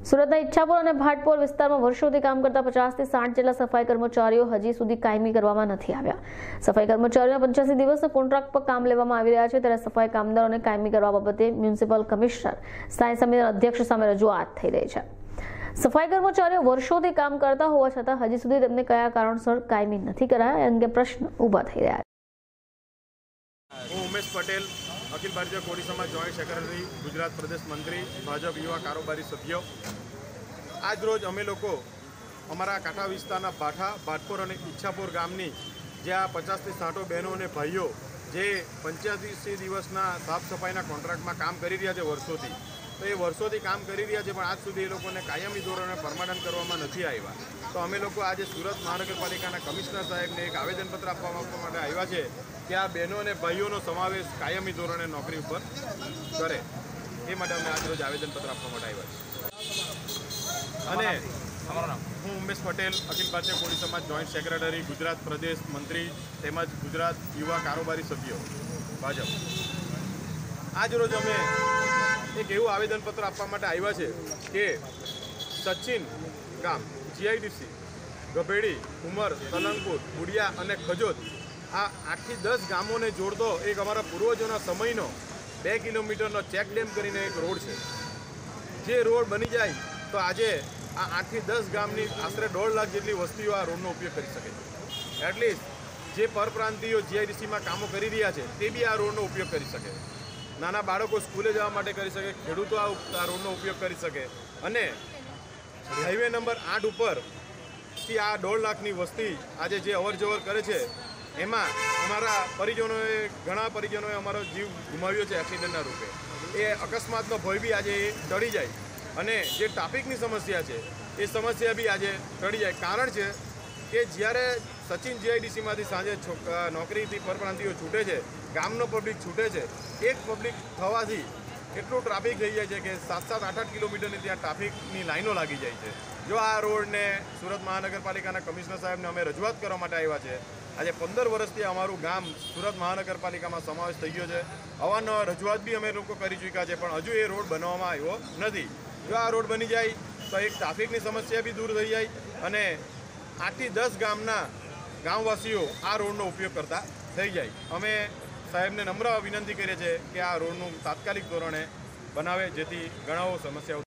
સુરતના ઈચ્છાપુર અને ભાટપોર વિસ્તારમાં વર્ષોથી કામ કરતા 50 થી 60 જેટલા સફાઈ કર્મચારીઓ હજી સુધી કાયમી કરવામાં નથી આવ્યા। સફાઈ કર્મચારીઓના 85 દિવસના કોન્ટ્રાક્ટ પર કામ લેવામાં આવી રહ્યા છે, ત્યારે સફાઈ કામદારોને કાયમી કરવા બાબતે મ્યુનિસિપલ કમિશનર સ્થાયી સમિતિના અધ્યક્ષ સામે રજૂઆત થઈ રહી છે। સફાઈ કર્મચારીઓ વર્ષોથી કામ કરતા હોવા છતાં હજી સુધી તેમને કયા કારણસર કાયમી નથી કરાયા એ અંગે પ્રશ્ન ઊભા થઈ રહ્યા છે। હું ઉમેશ પટેલ, अखिल भारतीय कोड़ी समाज जॉइंट सेक्रेटरी, गुजरात प्रदेश मंत्री, भाजप युवा कारोबारी सभ्यों। आज रोज अमे लोग अमरा कांठा विस्तारना भाठा, भाटपोर और ईच्छापुर गामनी ज्यां 50 થી 60 बहनों और भाईओ जे 85 दिवसना साफ सफाईना कॉन्ट्राक्ट में काम करी रह्या छे वर्षोथी, तो ये वर्षोथी काम करी रह्या छे, पण आज सुधी ए लोकोने कायमी धोरणे परमानंट करवामां नथी आव्या। तो अमे लोग आज सूरत महानगरपालिकाना कमिश्नर साहेबने एक आवेदनपत्र आपवा माटे आव्या छे कि आ बहनों और भाईओनो समावेश कायमी धोरणे नौकरी पर करे, ए माटे अमे आज रोज आवेदनपत्र आपवा माटे आव्या छे। अने हूँ उमेश पटेल, अखिल भारतीय कोड़ी समाज जॉइंट सेक्रेटरी, गुजरात प्रदेश मंत्री तेमज गुजरात युवा कारोबारी सभ्यों भाजप। आज रोज अमे एक एवं आवेदनपत्र आपवा माटे आव्या छे कि सचिन गाम, जीआईडीसी, गभेड़ी, उमर, तलंगपुर, बुडिया और खजोद आ 8 થી 10 गामों ने जोड़तो एक अमरा पूर्वजों समयनो 2 किलोमीटर चेक डेम करीने एक रोड है। जे रोड बनी जाए तो आज आ 8 થી 10 गामनी आश्रे 1.5 लाख जेटली वस्तीओ आ रोडनो उपयोग करी सके। एटलीस्ट जे परप्रांतीओ जीआईडीसी में कामों करी रह्या छे ते बी आ रोडनो उपयोग करी सके, नाना बाळको स्कूले जवा माटे करी सके, खेडूतो आ रोडनो उपयोग करी सके। अने हाईवे नंबर 8 उपर थी आ 1.5 लाखनी वस्ती आज जे अवर जवर करे छे एमां अमारा परिजनोए घणा परिजनोए अमारो जीव गुमाव्यो छे एक्सिडेंटना रूपे। ए अकस्मातनो भय बी आज टળી जाए अने जे ट्राफिकनी समस्या छे ए समस्या बी आज टળી जाए। कारण छे कि ज्यारे सचिन जीआईडीसीमांथी सांजे नौकरीथी परप्रांतीओ छूटे छे, गामनो पब्लिक छूटे छे, एक पब्लिक थवाथी એટલું ટ્રાફિક થઈ જાય છે કે 7-7, 8-8 કિલોમીટરની ત્યાં ટ્રાફિકની લાઈનો લાગી જાય છે। જો આ રોડને સુરત મહાનગરપાલિકાના કમિશનર સાહેબને અમે રજૂઆત કરવા માટે આવ્યા છે। આજે 15 વર્ષથી અમારું ગામ સુરત મહાનગરપાલિકામાં સમાવેશ થઈ ગયો છે। અવારનવાર રજૂઆત બી અમે લોકો કરી ચૂક્યા છે, પણ હજુ એ રોડ બનાવવામાં આવ્યો નથી। જો આ રોડ બની જાય તો એક ટ્રાફિકની સમસ્યા બી દૂર થઈ જાય અને 8 થી 10 ગામના ગામવાસીઓ આ રોડનો ઉપયોગ કરતા થઈ જાય। અમે સાહેબને નમ્ર વિનંતી કરીએ છીએ કે આ રોડનું તાત્કાલિક ધોરણે બનાવે, જેથી ઘણા સમસ્યાઓ